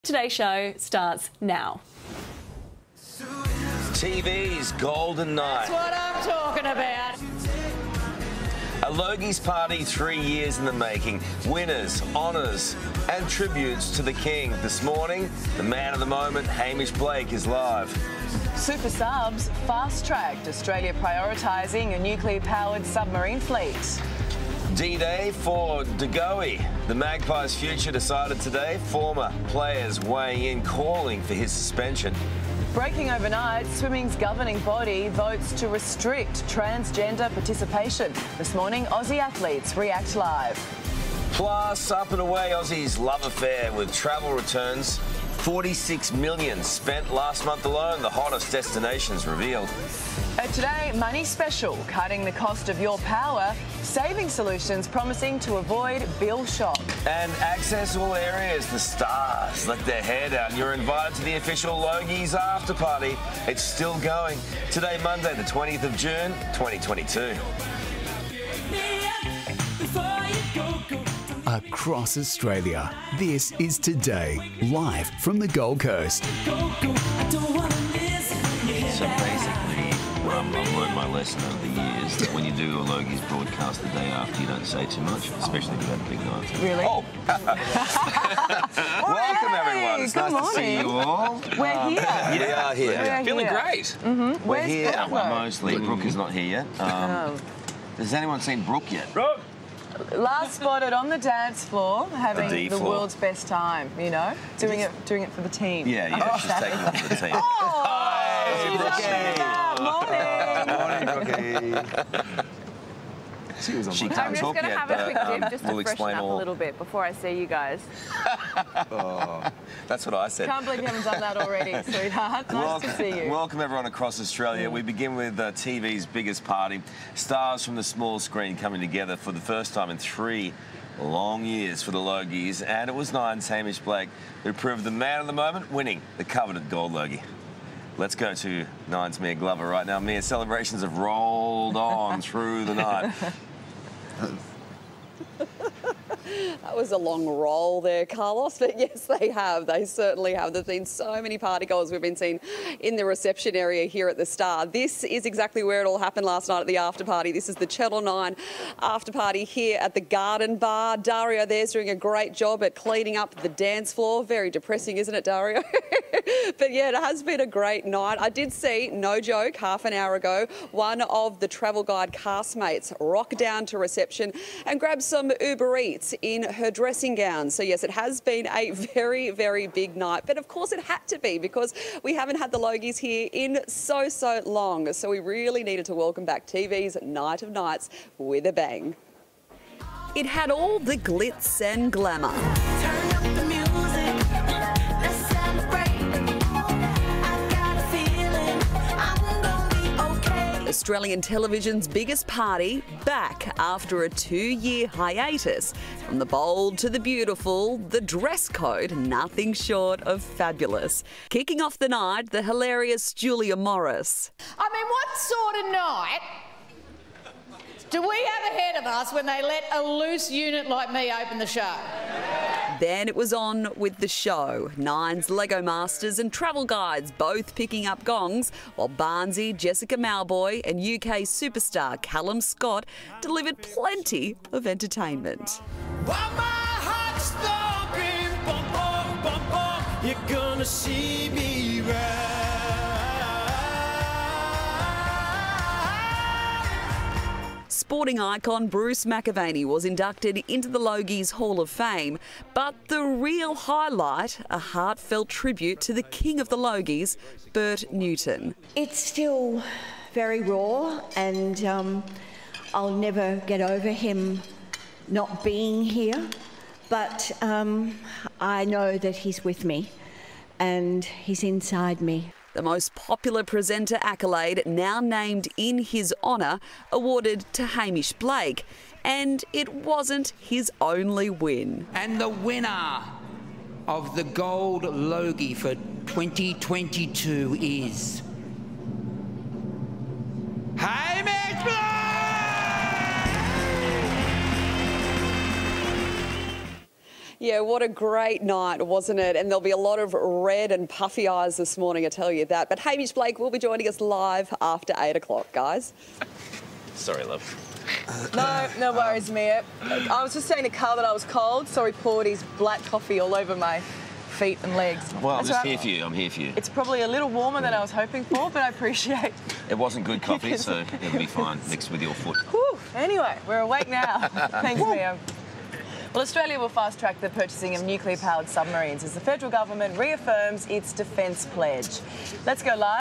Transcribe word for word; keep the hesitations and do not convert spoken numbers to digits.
Today's show starts now. T V's Golden Night. That's what I'm talking about. A Logies party three years in the making. Winners, honours and tributes to the King. This morning, the man of the moment, Hamish Blake, is live. Super Subs fast-tracked Australia prioritising a nuclear-powered submarine fleet. D-Day for De Goey. The Magpies' future decided today. Former players weighing in, calling for his suspension. Breaking overnight, swimming's governing body votes to restrict transgender participation. This morning, Aussie athletes react live. Plus, up and away, Aussie's love affair with travel returns. forty-six million spent last month alone. The hottest destinations revealed. Uh, today, Money Special, cutting the cost of your power. Saving solutions promising to avoid bill shock. And access all areas. The stars let their hair down. You're invited to the official Logies after party. It's still going. Today, Monday, the twentieth of June, twenty twenty-two. Across Australia, this is Today, live from the Gold Coast. So basically, um, I've learned my lesson over the years that when you do a Logies broadcast the day after, you don't say too much, especially if you've had a big night. Really? Oh! Welcome, everyone. It's Good nice to see you all. We're Um, here. We are here. We're Feeling here. great. Mm-hmm. We're Where's here. Brooke, Well, though? mostly. Brooke is not here yet. Um, Oh. Has anyone seen Brooke yet? Brooke! Last spotted on the dance floor, having The D the, floor. world's best time. You know, doing it, doing it for the team. Yeah, yeah, she's taking one for the team. Oh, Hey, Brookie. Morning. Morning, Brookie. She was on She my can't I'm just talk going to yet, have a but, quick um, dip just to we'll freshen explain up all. a little bit before I see you guys. Oh, that's what I said. Can't believe you haven't done that already, sweetheart. Nice Welcome, to see you. welcome everyone across Australia. We begin with uh, T V's biggest party. Stars from the small screen coming together for the first time in three long years for the Logies. And it was Nine's Hamish Blake who proved the man of the moment, winning the coveted gold Logie. Let's go to Nine's Mia Glover right now. Mia, celebrations have rolled on through the night. That was a long roll there, Carlos, but yes, they have. They certainly have. There's been so many party goers we've been seeing in the reception area here at the Star. This is exactly where it all happened last night at the after party. This is the Channel nine after party here at the Garden Bar. Dario there's doing a great job at cleaning up the dance floor. Very depressing, isn't it, Dario? But yeah, it has been a great night. I did see, no joke, half an hour ago, one of the Travel Guide castmates rock down to reception and grab some Uber Eats in her dressing gown. So yes, it has been a very, very big night. But of course it had to be because we haven't had the Logies here in so, so long. So we really needed to welcome back T V's Night of Nights with a bang. It had all the glitz and glamour. Turn up the music, let's celebrate. I got a feeling I'm gonna be okay. Australian television's biggest party back after a two-year hiatus. From the bold to the beautiful, the dress code nothing short of fabulous. Kicking off the night, the hilarious Julia Morris. I mean, what sort of night do we have ahead of us when they let a loose unit like me open the show? Then it was on with the show. Nine's Lego Masters and Travel Guides both picking up gongs, while Barnsey, Jessica Mauboy and U K superstar Callum Scott delivered plenty of entertainment. While my heart's thumping, bum, bum, bum, bum, you're gonna see me ride. Sporting icon Bruce McAvaney was inducted into the Logies Hall of Fame, but the real highlight, a heartfelt tribute to the king of the Logies, Bert Newton. It's still very raw, and um, I'll never get over him not being here, but um, I know that he's with me and he's inside me. The most popular presenter accolade, now named in his honour, awarded to Hamish Blake. And it wasn't his only win. And the winner of the Gold Logie for twenty twenty-two is Hamish Blake! Yeah, what a great night, wasn't it? And there'll be a lot of red and puffy eyes this morning, I tell you that. But Hamish Blake will be joining us live after eight o'clock, guys. Sorry, love. No, no worries, Mia. I was just saying to Carl that I was cold, so he poured his black coffee all over my feet and legs. Well, I'm That's just right. here for you. I'm here for you. It's probably a little warmer than I was hoping for, but I appreciate. It wasn't good coffee, so it'll be fine mixed with your foot. Whew. Anyway, we're awake now. Thanks, Mia. Well, Australia will fast-track the purchasing of nuclear-powered submarines as the federal government reaffirms its defence pledge. Let's go live.